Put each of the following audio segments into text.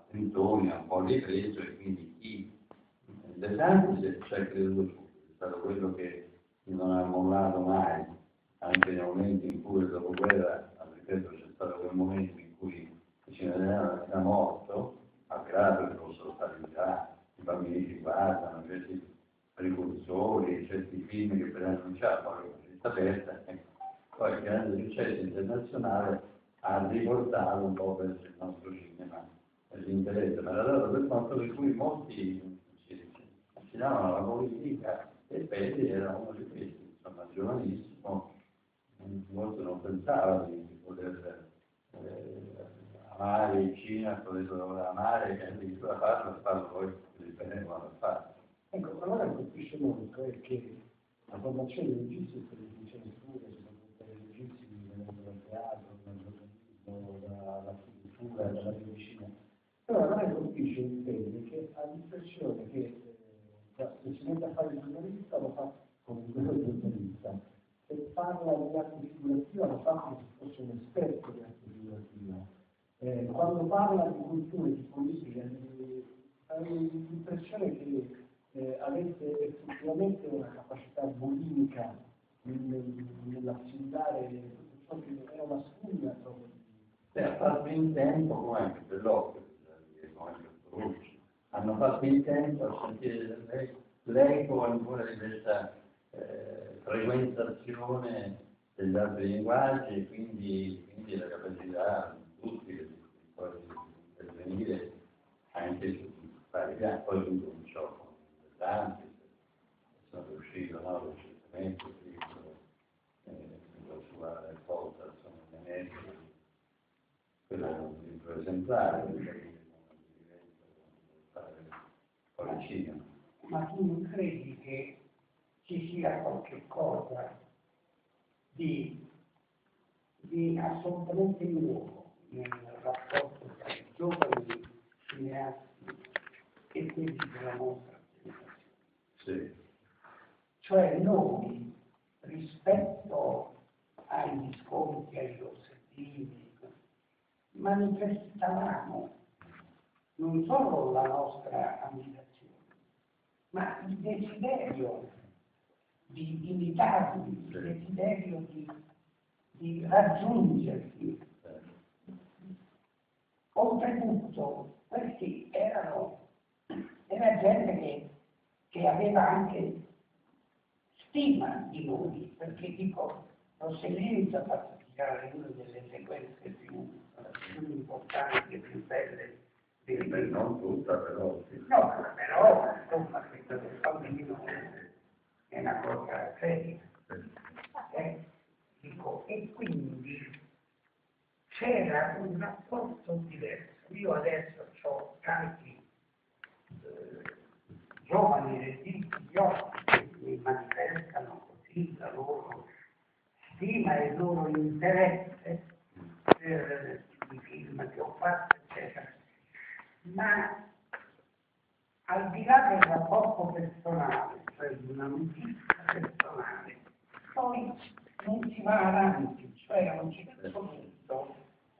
tentoni, un po' ripreso, e quindi chi De Santis ci ha creduto subito, è stato quello che non ha mollato mai, anche nei momenti in cui il dopoguerra, ripeto, c'è stato quel momento in cui il cinema era morto, malgrado che fossero stati già i bambini ci guardano, certi precursori, certi film che preannunciavano la città aperta, poi il grande successo internazionale ha riportato un po' verso il nostro cinema l'interesse, ma era dato per fatto per cui molti si davano alla politica, e Pelli era uno di questi, insomma, giovanissimo, molto non pensava di poter amare il cinema, poter amare, e addirittura farlo poi dipende quando fa. Ecco, la cosa che colpisce molto è che la formazione dei registi per le funzioni future, soprattutto dei registi che vengono dal teatro, dal giornalismo, dalla scrittura, dalla medicina, però la cosa che colpisce in Pelli che ha l'impressione che se si mette a fare il giornalista lo fa come un vero giornalista, se parla di arte figurativa lo fa come se fosse un esperto di arte figurativa, quando parla di cultura e di politica hai l'impressione che avete effettivamente una capacità bulimica nell'assimilare tutto ciò che è una spugna proprio. Ha fatto in tempo, come anche Bellocchio, come anche Ferrucci, hanno fatto in tempo a sentire l'eco ancora di questa frequentazione degli altri linguaggi, e quindi la capacità di tutti di intervenire anche su vari piani. Poi lui cominciò con tanti, sono riuscito, no, recentemente, la sua raccolta, insomma, in America, quello è un libro esemplare, perché fare con il cinema. Ma tu non credi che ci sia qualche cosa di assolutamente nuovo nel rapporto tra i giovani cineasti e quelli della nostra generazione? Sì. Cioè noi, rispetto agli sconti, ai rossettini, manifestavamo non solo la nostra ammirazione, ma il desiderio di imitarli, il desiderio di raggiungerli. Oltretutto, questi era gente che aveva anche stima di noi, perché dico, Rossellini ci ha fatto girare una delle sequenze più importanti e più belle del Non tutta, però sì. No, però insomma questo del bambino è una cosa seria. Dico, e quindi c'era un rapporto diverso. Io adesso ho tanti giovani registi che mi manifestano così la loro stima e il loro interesse per i film che ho fatto, eccetera. Ma al di là del rapporto personale, cioè di una notizia personale, poi non si va avanti, cioè a un certo punto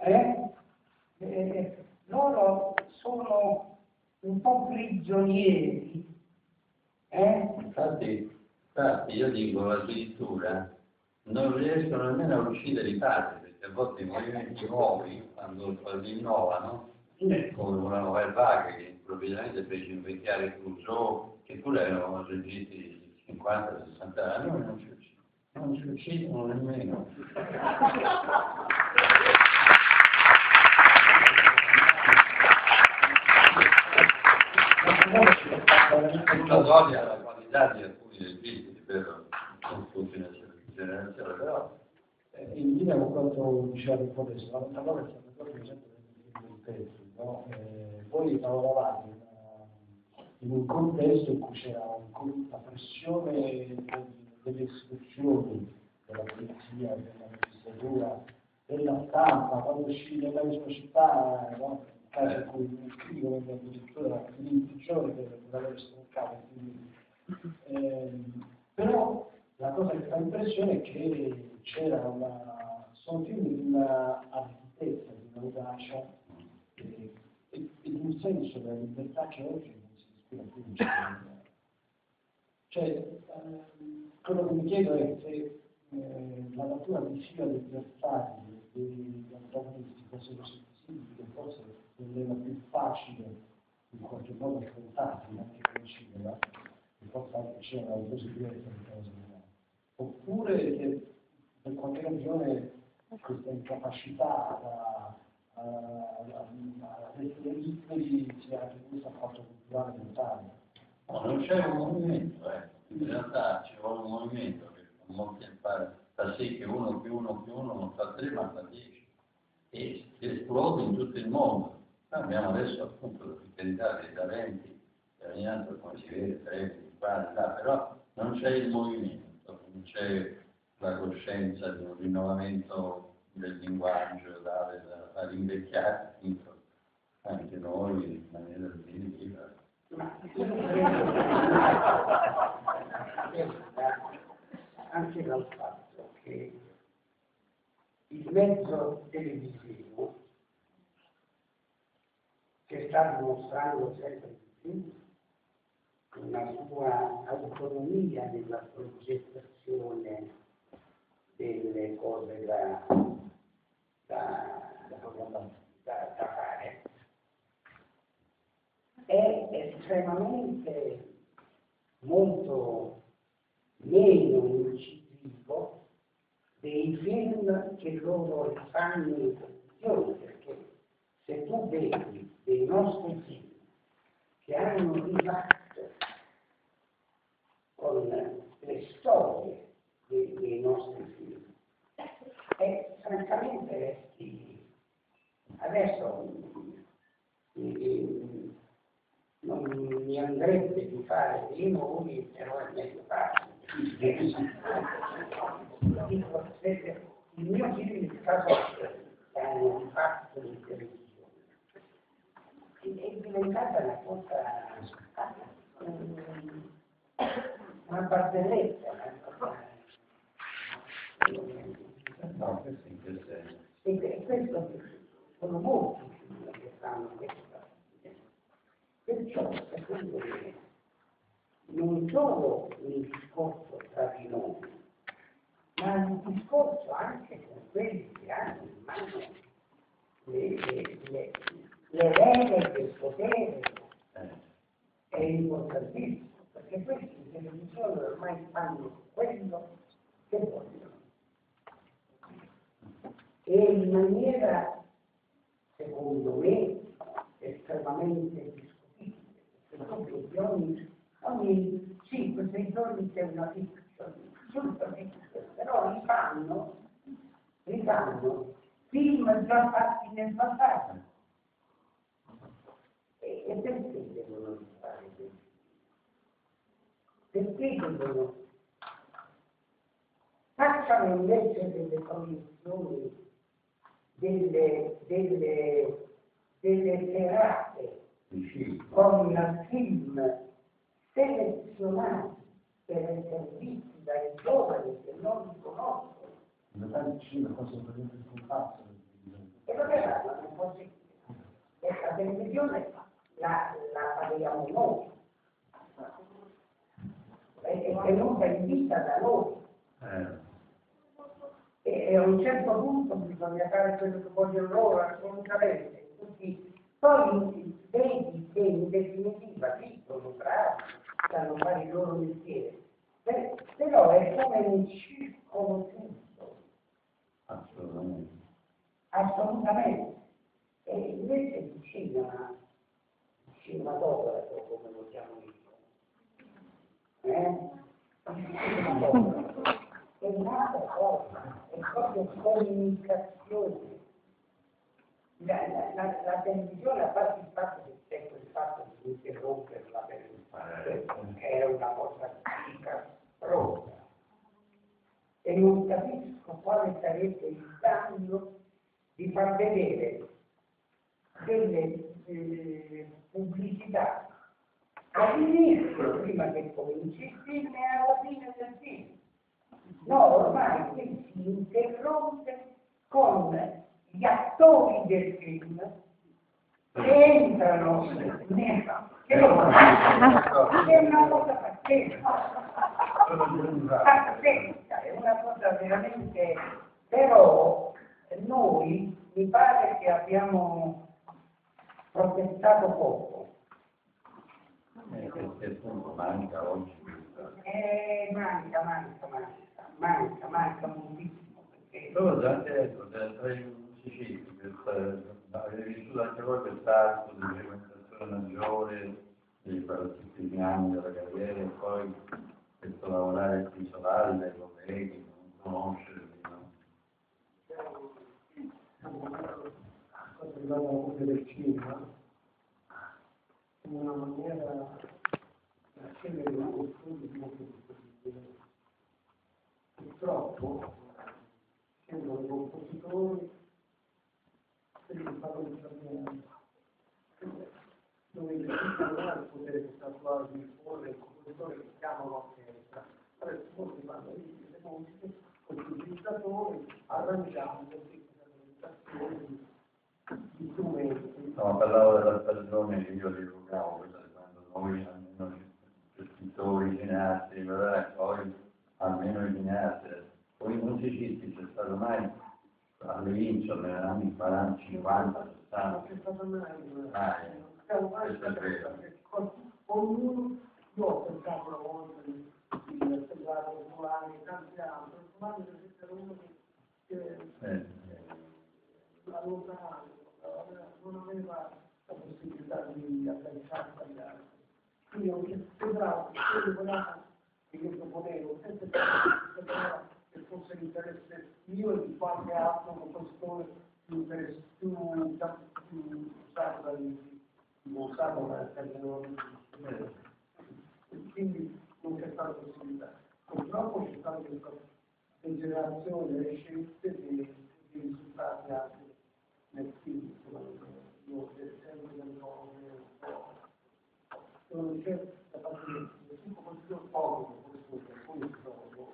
loro sono un po' prigionieri. Infatti io dico addirittura non riescono nemmeno a uscire di parte, perché a volte i movimenti nuovi, quando si innovano, come una novella vaga che improvvisamente fece invecchiare Clouseau, che pure erano registi di 50-60 anni, non ci uccidono nemmeno. Una soglia alla qualità di alcuni registi, però non tutti nella generazione, però in linea con quanto diceva un po' adesso, la parola è stata proprio sempre del testo, no? Voi lavoravate in un contesto in cui c'era la pressione delle istituzioni, della polizia, della magistratura, della stampa, quando uscì nella sua città, no? Il caso in cui un critico venne addirittura in prigione per aver stroncato. Però la cosa che fa impressione è che sono film di una arditezza, di un'audacia e di più senso della libertà che oggi non si respira più in città. Cioè, quello che mi chiedo è se la natura visiva degli avversari, degli antagonisti fosse così visibile, forse rendeva più facile in qualche modo affrontarli, anche conoscerla, e forse anche c'era una cosa diversa di cose. Oppure che per qualche ragione questa incapacità ad essere liberi sia anche questo fatto culturale mentale. No, non c'è un movimento, in realtà ci vuole un movimento che fa sì che uno più uno più uno non fa 3 ma fa 10 e esplode in tutto il mondo. Noi abbiamo adesso appunto la fiscalità dei talenti, ogni anno come si vede, 3, 4, però non c'è il movimento, non c'è la coscienza di un rinnovamento del linguaggio da rinvecchiare anche noi in maniera definitiva. Ma io credo anche dal fatto che il mezzo televisivo che sta dimostrando sempre di più una sua autonomia nella progettazione delle cose da fare, è estremamente molto meno incisivo dei film che loro fanno in televisione, perché se tu vedi dei nostri film che hanno rifatto con le storie dei nostri film, e francamente adesso non mi andrebbe di fare dei nomi, però è meglio farlo. Il mio film di caso hanno fatto in televisione è diventata una cosa, una barzelletta, No, questo in che senso? e questo sono molti film che fanno questo. Perciò secondo me non solo un discorso tra di noi, ma un discorso anche con quelli che hanno in mano le regole del potere è importantissimo, perché questi in televisione ormai fanno quello che vogliono. E in maniera, secondo me, estremamente discutibile. Ogni 5-6 giorni c'è una fiction, però rifanno film già fatti nel passato. E perché devono rifare questo? Perché devono? Facciano invece delle commissioni, delle serate con film selezionati per essere visti dai giovani che non li conoscono. In realtà il cinema cosa veramente sul pazzo. E non è possibile. La televisione la paghiamo noi. È tenuta in vita da noi. E a un certo punto bisogna fare quello che vogliono loro assolutamente. Poi vedi che in definitiva piccolo, bravi, sanno fare il loro mestiere, però è come un circolo tutto. Assolutamente. Assolutamente. E invece il cinematografo, come lo chiamo io, il cinematografo è un'altra cosa, è proprio comunicazione. La televisione, a parte il fatto che c'è quel fatto di interromperla perché è una cosa scabrosa, e non capisco quale sarebbe il danno di far vedere delle pubblicità all'inizio, prima che cominci il film, e alla fine del film. No, ormai qui si interrompe con gli attori del film entrano, che lo fanno? È una cosa pazzesca, è una cosa veramente, però noi mi pare che abbiamo protestato poco. Perché appunto manca oggi questa. Manca moltissimo. Perché... Però già detto, tra i musicisti, avevi vissuto anche voi quest'arco di frequentazione maggiore, di fare tutti gli anni della carriera e poi questo lavorare isolati dai colleghi, non conoscerli, no? Quando arrivavamo del cinema, in una maniera di accendere un costume di molto difficile. Purtroppo, essendo i compositori, se li fanno risparmiare. Dove il non ha il potere di statuare di imporre il compositore che chiama l'orchestra. Adesso molti fanno le musiche con gli utilizzatori, arrangiando di strumenti. No, parlavo della stagione che io rievocavo, quella di quando noi, almeno gli scrittori, i cineasti, poi almeno i cineasti, poi i musicisti c'è stato mai all'inizio, negli anni 40, 50, 60. Non c'è stato mai. Questo è vero. Ognuno, io ho pensato una volta di sembrare Solani e tanti altri, Solani per esempio era uno che allontanato, non aveva la possibilità di agganciarsi agli altri. Quindi ho sembrava che quella che io proponevo, sempre sembrava che fosse l'interesse mio e di qualche altro compositore più usato dagli usato dal termine, quindi non c'è stata possibilità. Purtroppo c'è stata questa degenerazione delle scelte di risultati anche nel film, io sempre del non c'è da parte del compositore povero, come trovo,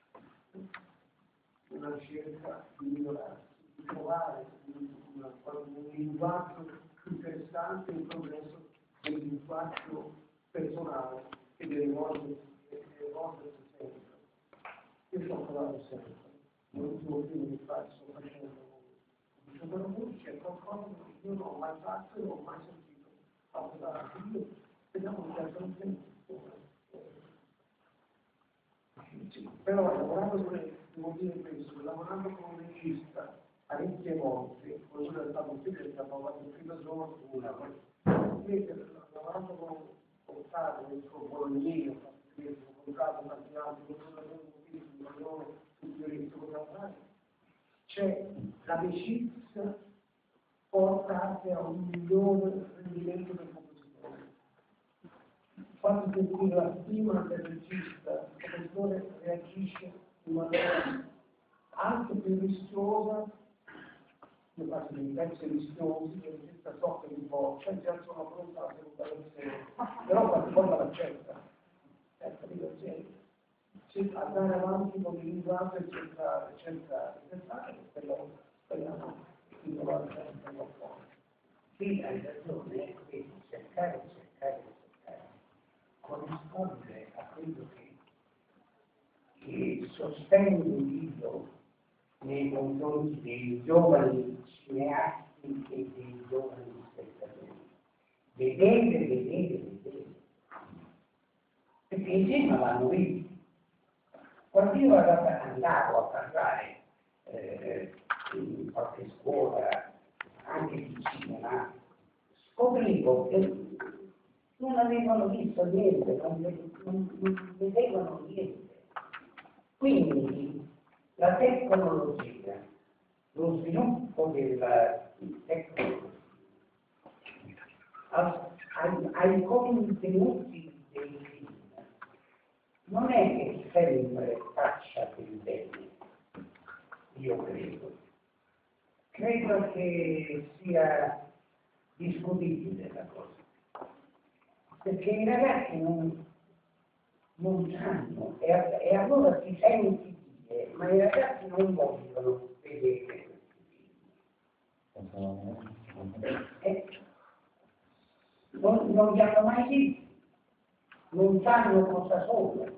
una scelta di migliorarsi, di trovare un linguaggio più interessante, un progresso del linguaggio personale che deve evolversi sempre. Io ci ho provato sempre, l'ultimo film che sto facendo, però c'è qualcosa che io non ho mai fatto e non ho mai sentito parlare. Io vediamo che è un tempo. Però lavorando come, devo dire questo, lavorando come regista parecchie volte, come quello è stato un film che abbiamo fatto il primo giorno, lavorando con Stato, con il suo Bolognino, ho comprato tanti altri, con tutti i c'è l'amicizia porta anche a un migliore rendimento del compositore. Fate sentire la stima del regista, il compositore reagisce in maniera anche più rischiosa, io faccio dei pezzi rischiosi, che il regista soffre un po', cioè già sono pronta alla seconda versione, però qualche volta l'accetta. Andare avanti con il linguaggio e cercare, speriamo di trovare sempre qualcosa. Sì, hai ragione, quindi cercare, corrispondere a quello che sostengo io nei confronti dei giovani cineasti e dei giovani spettatori. Vedere. Perché insieme vanno visti. Quando io andavo a parlare in qualche scuola, anche di cinema, scoprivo che non avevano visto niente, non vedevano niente. Quindi la tecnologia, lo sviluppo della tecnologia, ai contenuti dei film, non è che sempre faccia del bene, io credo. Credo che sia discutibile la cosa, perché i ragazzi non sanno, e allora ti senti dire, ma i ragazzi non vogliono vedere questi film. non li hanno mai visti, non sanno cosa sono.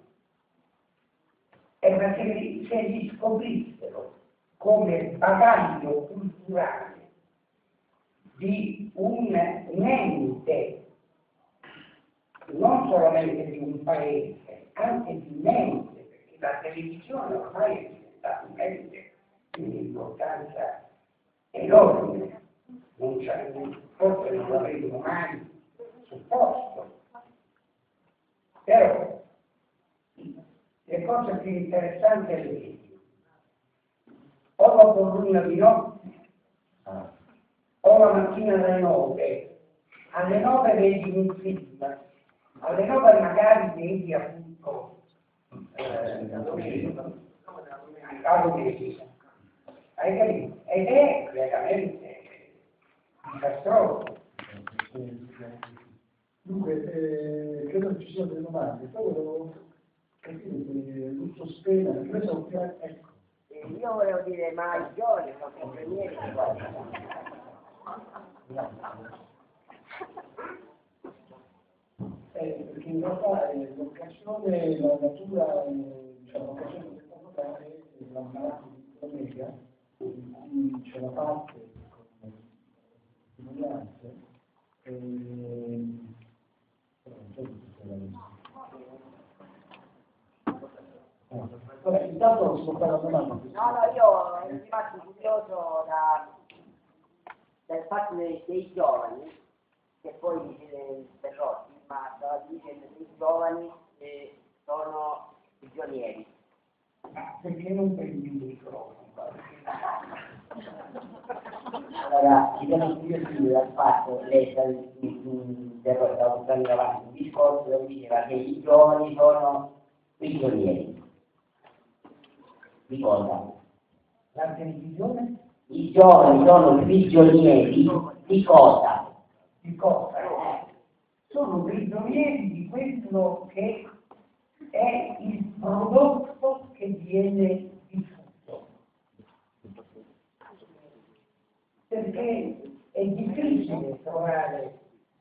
E ma se li scoprissero come bagaglio culturale di un ente, non solamente di un paese, anche di un ente, perché la televisione ormai è diventata un ente di un'importanza enorme, forse non l'avremo mai supposto, però le cose più interessanti è le o dopo l'una di notte o la mattina alle 9 vedi un film, alle 9 magari vedi appunto la domenica, hai capito? Ed è veramente disastroso. Dunque, credo che ci siano delle domande, poi volevo capire se Lucio Spena, ecco. Io volevo dire, ma i giovani sono sempre miei che guardano. Perché in realtà l'occasione, la natura, diciamo, l'occasione di portare è la malattia di collega, in cui c'è la parte con testimonianze, vabbè, intanto si può fare la domanda. No, io sono rimasto curioso dal fatto dei giovani, che poi dice Perrotti, ma stava dicendo che i giovani sono prigionieri. Ma perché non prendi il microfono? Allora, ci sono curioso dal fatto, lei stava portando avanti un discorso dove diceva che i giovani sono prigionieri. Di cosa? La televisione? I giovani sono prigionieri di cosa? Di cosa? Sono prigionieri di quello che è il prodotto che viene diffuso. Perché è difficile trovare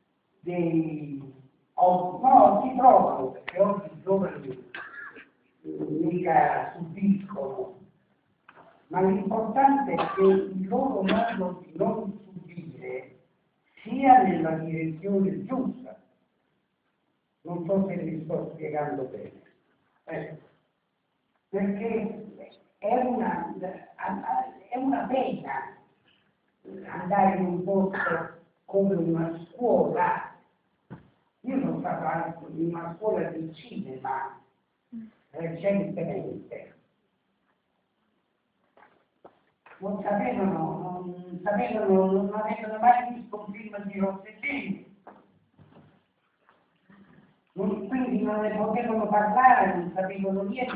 no, si trovano, perché oggi i giovani mica subiscono, ma l'importante è che il loro modo di non subire sia nella direzione giusta. Non so se mi sto spiegando bene. Perché è una pena andare in un posto come una scuola. Io sono stato anche in una scuola di cinema recentemente. Non avevano mai visto un film di Rossellini. Quindi non ne potevano parlare, non sapevano niente.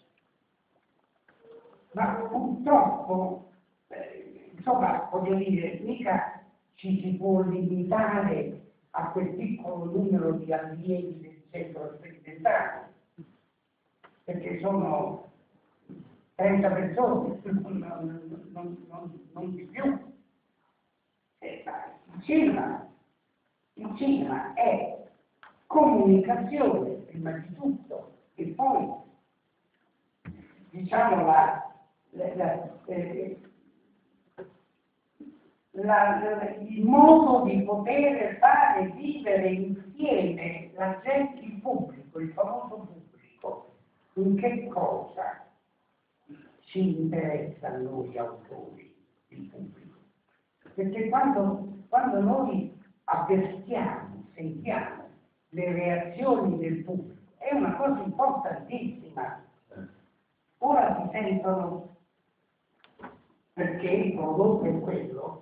Ma purtroppo, insomma, voglio dire, mica ci si può limitare a quel piccolo numero di allievi del centro sperimentale, perché sono 30 persone, non di più. Il cinema è comunicazione, prima di tutto, e poi, diciamo, il modo di poter fare vivere insieme la gente, il pubblico, il famoso pubblico, in che cosa ci interessa a noi autori, il pubblico. Perché quando noi avvertiamo, sentiamo le reazioni del pubblico, è una cosa importantissima. Ora si sentono, perché il prodotto è quello,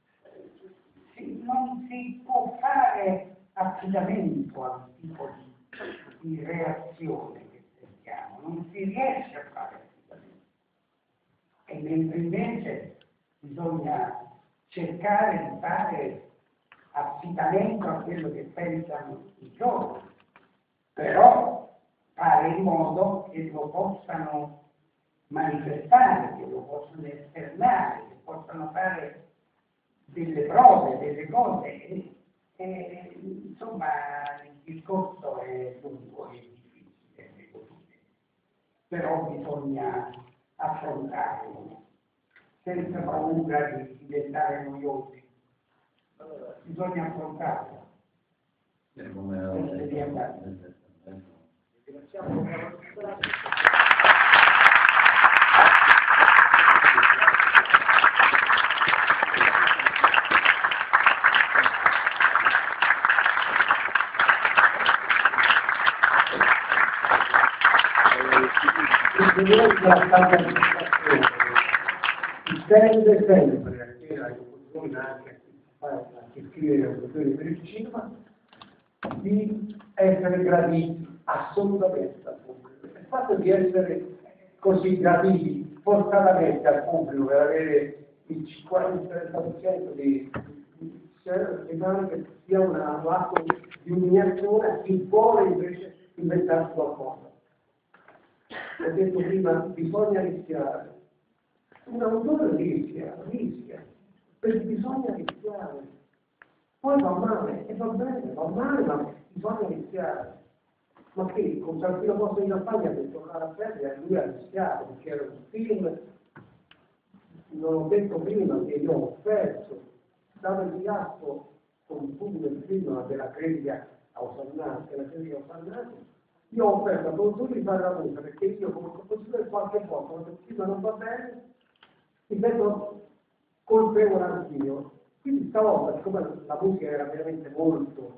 non si può fare affidamento al tipo di reazione che sentiamo, non si riesce a fare affidamento. E mentre invece bisogna cercare di fare affidamento a quello che pensano i giovani, però fare in modo che lo possano manifestare, che lo possano esternare, che possano fare delle prove, delle cose, Insomma, il discorso è lungo e difficile, però bisogna affrontarlo senza paura di diventare noiosi. Bisogna affrontarlo. Come tende sempre a che la opposizione anche a chi scrive opposizioni per il cinema di essere graditi assolutamente al pubblico. Il fatto di essere così graditi forzatamente al pubblico per avere il 50-30% mi pare che sia un atto di umiliazione a chi vuole invece inventarsi qualcosa. Ho detto prima, bisogna rischiare. Un autore rischia, perché bisogna rischiare. Poi va male, e va bene, va male, ma bisogna rischiare. Ma che con Santino Posto in campagna per tornare a perdere, lui ha rischiato, perché era un film, non ho detto prima che io ho perso, dato il gatto con il pubblico del film della critica a Osannato, io ho offerto a tutti di fare la musica, perché io come compositore qualche volta, quando il film non va bene, mi sento colpevole anch'io. Quindi stavolta, siccome la musica era veramente molto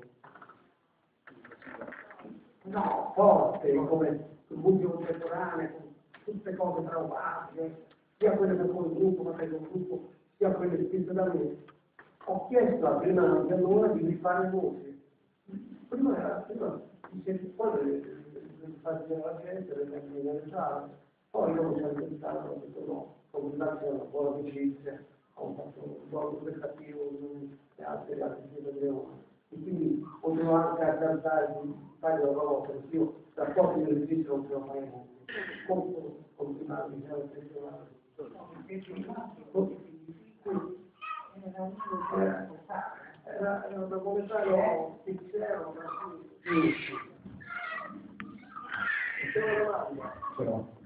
forte, come musica contemporanea, con tutte cose traumatiche, sia quelle che con il gruppo, ma che con il gruppo, sia quelle scritte da me, ho chiesto a prima di allora di rifare voci. Prima mi sento poi le fasi della gente, le sale, poi io mi sono pensato, ho detto no, come grazie alla buona amicizia, ho fatto un buon prestativo e altri leoni. E quindi potevo anche accettare di fare la volta, perché io rapporti del registro non ce lo fare molto, continuare, diciamo, attenzionale. Era un documentario sincero, ma sì.